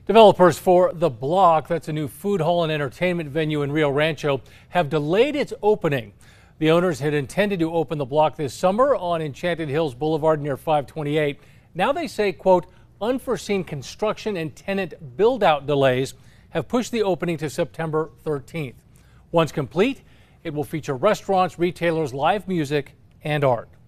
Developers for The Block, that's a new food hall and entertainment venue in Rio Rancho, have delayed its opening. The owners had intended to open The Block this summer on Enchanted Hills Boulevard near 528. Now they say, quote, unforeseen construction and tenant build-out delays have pushed the opening to September 13th. Once complete, it will feature restaurants, retailers, live music, and art.